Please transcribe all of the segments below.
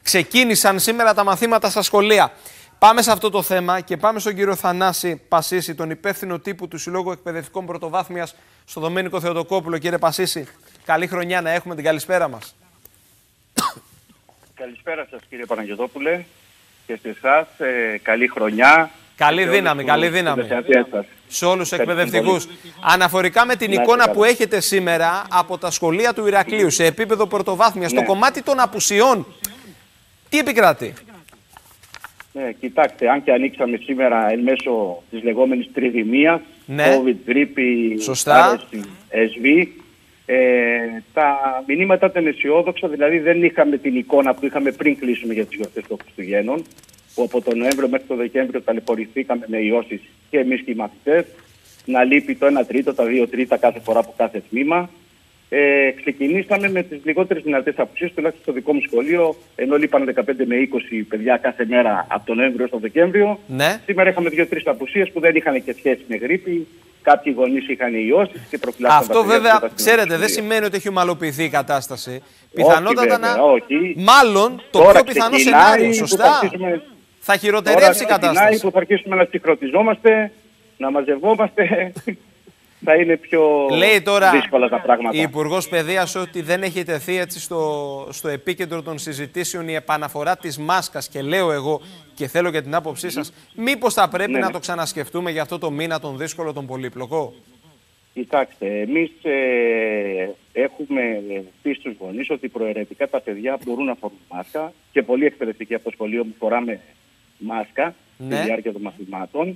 Ξεκίνησαν σήμερα τα μαθήματα στα σχολεία. Πάμε σε αυτό το θέμα και πάμε στον κύριο Θανάση Πασίση, τον υπεύθυνο τύπου του Συλλόγου Εκπαιδευτικών Πρωτοβάθμιας στο Δομήνικο Θεοτοκόπουλο. Κύριε Πασίση, καλή χρονιά να έχουμε, την καλησπέρα μας. Καλησπέρα σας κύριε Παναγιωτόπουλε και σε εσάς, καλή χρονιά. Καλή δύναμη, καλή δύναμη. Σε όλους τους εκπαιδευτικούς. Αναφορικά με την εικόνα που έχετε σήμερα από τα σχολεία του Ηρακλείου σε επίπεδο πρωτοβάθμιας, το κομμάτι των απουσιών, τι επικρατεί? Κοιτάξτε, αν και ανοίξαμε σήμερα εν μέσω της λεγόμενης τριδημίας, COVID, γρίπη, άρρωση, ΕΣΒ, τα μηνύματα ήταν αισιόδοξα, δηλαδή δεν είχαμε την εικόνα που είχαμε πριν κλείσουμε για τις γιορτές των Χριστουγέννων, που από τον Νοέμβριο μέχρι τον Δεκέμβριο ταλαιπωρηθήκαμε με ιώσεις και εμείς και οι μαθητές, να λείπει το 1 τρίτο, τα 2 τρίτα κάθε φορά από κάθε τμήμα. Ξεκινήσαμε με τις λιγότερες δυνατές απουσίες, τουλάχιστον στο δικό μου σχολείο, ενώ λείπαν 15 με 20 παιδιά κάθε μέρα από τον Νοέμβριο στο Δεκέμβριο. Ναι. Σήμερα είχαμε 2-3 απουσίες που δεν είχαν και σχέση με γρίπη. Κάποιοι γονείς είχαν ιώσεις και προφυλάξαν. Αυτό βέβαια, ξέρετε, δεν σημαίνει ότι έχει ομαλοποιηθεί η κατάσταση. Πιθανότατα να. Μάλλον το τώρα πιο πιθανό σενάριο. Σωστά. Θα χειροτερεύσει η κατάσταση. Που θα αρχίσουμε να συγχρονιζόμαστε, να μαζευόμαστε. Θα είναι πιο δύσκολα τα πράγματα. Η Υπουργός Παιδείας ότι δεν έχει τεθεί έτσι στο επίκεντρο των συζητήσεων η επαναφορά της μάσκας, και λέω εγώ και θέλω και την άποψή σας, μήπως θα πρέπει να το ξανασκεφτούμε για αυτό το μήνα τον δύσκολο, τον πολύπλοκο? Κοιτάξτε, εμείς έχουμε πει στους γονείς ότι προαιρετικά τα παιδιά μπορούν να φορούν μάσκα και πολλοί εκπαιδευτικοί από το σχολείο μου φοράμε μάσκα στη διάρκεια των μαθημάτων.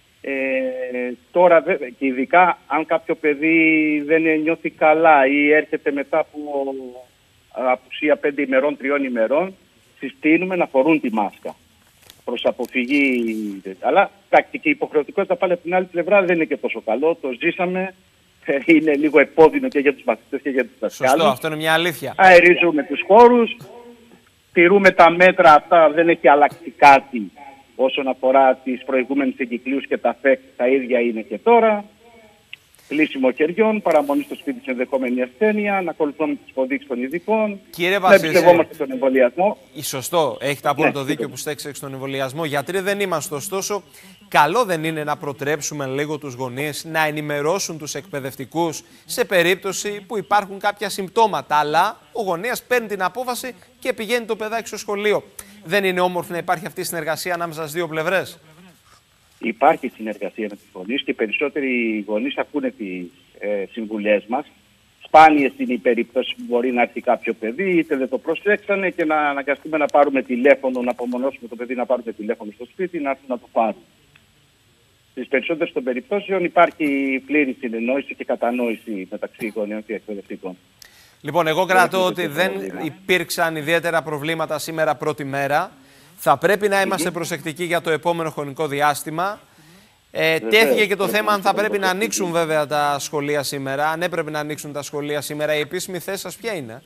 Τώρα και ειδικά αν κάποιο παιδί δεν νιώθει καλά ή έρχεται μετά από απουσία 5 ημερών, 3 ημερών, συστήνουμε να φορούν τη μάσκα προς αποφυγή. Αλλά τακτική υποχρεωτικότητα πάλι από την άλλη πλευρά δεν είναι και τόσο καλό. Το ζήσαμε, είναι λίγο επώδυνο και για τους μαθητές και για τους δασκάλους. Σωστό, αυτό είναι μια αλήθεια. Αερίζουμε τους χώρους, τηρούμε τα μέτρα αυτά, δεν έχει αλλάξει κάτι. Όσον αφορά τις προηγούμενες εγκυκλίους και τα ΦΕΚ, τα ίδια είναι και τώρα. Κλείσιμο χεριών, παραμονή στο σπίτι σε ενδεχόμενη ασθένεια, να ακολουθούμε τις υποδείξεις των ειδικών. Κύριε Πασίση, να εμπιστευόμαστε στον εμβολιασμό. Σωστό, έχετε απόλυτο δίκιο που στέξετε στον εμβολιασμό. Γιατροί δεν είμαστε, ωστόσο, καλό δεν είναι να προτρέψουμε λίγο τους γονείς να ενημερώσουν τους εκπαιδευτικούς σε περίπτωση που υπάρχουν κάποια συμπτώματα. Αλλά ο γονέας παίρνει την απόφαση και πηγαίνει το παιδάκι στο σχολείο. Δεν είναι όμορφο να υπάρχει αυτή η συνεργασία ανάμεσα στις δύο πλευρές? Υπάρχει συνεργασία με τους γονείς και περισσότεροι γονείς ακούνε τις συμβουλές μας. Σπάνιες είναι οι περιπτώσεις που μπορεί να έρθει κάποιο παιδί, είτε δεν το προσέξανε και να αναγκαστούμε να πάρουμε τηλέφωνο, να απομονώσουμε το παιδί να πάρουμε τηλέφωνο στο σπίτι, να έρθουν να το πάρουν. Στις περισσότερες των περιπτώσεων υπάρχει πλήρη συνεννόηση και κατανόηση μεταξύ γονέων και εκπαιδευτικών. Λοιπόν, εγώ κρατώ ότι δεν υπήρξαν ιδιαίτερα προβλήματα σήμερα πρώτη μέρα. Θα πρέπει να είμαστε προσεκτικοί για το επόμενο χρονικό διάστημα. Τέθηκε και το θέμα αν θα πρέπει να ανοίξουν βέβαια τα σχολεία σήμερα. Αν έπρεπε να ανοίξουν τα σχολεία σήμερα, η επίσημη θέση σας ποια είναι?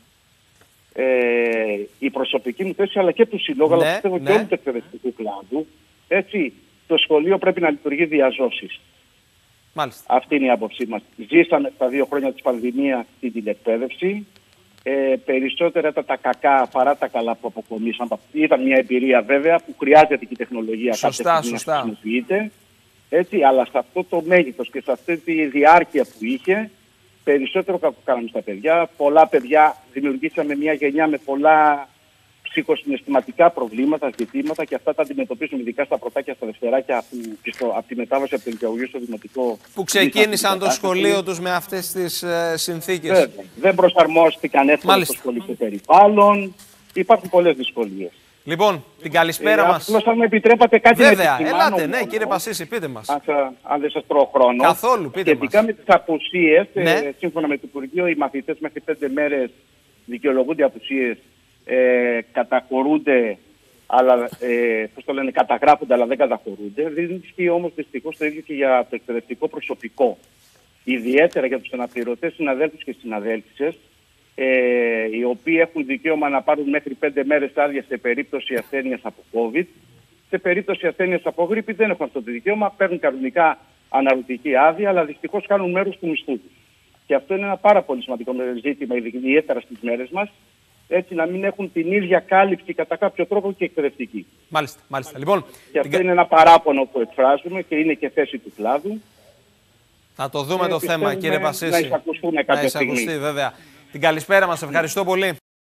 Η προσωπική μου θέση, αλλά και του Συλλόγου, αλλά πιστεύω και όλου του εκπαιδευτικού κλάδου, έτσι, το σχολείο πρέπει να λειτουργεί διαζώσεις. Μάλιστα. Αυτή είναι η άποψή μας. Ζήσαμε τα 2 χρόνια της πανδημίας στην τηλεκπαίδευση. Περισσότερα ήταν τα κακά παρά τα καλά που αποκομίσαμε. Ήταν μια εμπειρία βέβαια που χρειάζεται και η τεχνολογία κάποια στιγμή να χρησιμοποιείται. Έτσι, αλλά σε αυτό το μέγεθος και σε αυτή τη διάρκεια που είχε, περισσότερο κακό κάναμε στα παιδιά. Πολλά παιδιά δημιουργήσαμε μια γενιά με πολλά ψυχοσυναισθηματικά προβλήματα, ζητήματα, και αυτά τα αντιμετωπίζουμε ειδικά στα πρωτάκια, στα δευτεράκια, από τη μετάβαση από το νοικιαγωγείο στο δημοτικό. Που ξεκίνησαν το σχολείο τους με αυτές τις συνθήκες. Δεν προσαρμόστηκαν εύκολα στο σχολικό περιβάλλον. Υπάρχουν πολλές δυσκολίες. Λοιπόν, την καλησπέρα μας. Απλώς αν με επιτρέπατε κάτι. Βέβαια, ελάτε, ναι, κύριε Πασίση, πείτε μας. Αν δεν σας τρώω χρόνο. Καθόλου, πείτε μας. Σχετικά με τις απουσίες, σύμφωνα με το Υπουργείο, οι μαθητές μέχρι 5 μέρες δικαιολογούνται απουσίες. Καταχωρούνται, αλλά καταγράφονται, αλλά δεν καταχωρούνται. Δεν ισχύει όμως δυστυχώς το ίδιο και για το εκπαιδευτικό προσωπικό. Ιδιαίτερα για τους αναπληρωτές συναδέλφους και συναδέλφισες, οι οποίοι έχουν δικαίωμα να πάρουν μέχρι 5 μέρες άδεια σε περίπτωση ασθένειας από COVID. Σε περίπτωση ασθένειας από γρίπη δεν έχουν αυτό το δικαίωμα. Παίρνουν κανονικά αναρωτική άδεια, αλλά δυστυχώς κάνουν μέρος του μισθού τους. Και αυτό είναι ένα πάρα πολύ σημαντικό ζήτημα, ιδιαίτερα στις μέρες μας. έτσι να μην έχουν την ίδια κάλυψη κατά κάποιο τρόπο και εκπαιδευτική. Μάλιστα, μάλιστα. Λοιπόν, και αυτό είναι ένα παράπονο που εκφράζουμε και είναι και θέση του κλάδου. Θα το δούμε το θέμα, κύριε Πασίση. Να εισακουστούμε κάποια στιγμή. Βέβαια. Την καλησπέρα μας. Ευχαριστώ πολύ.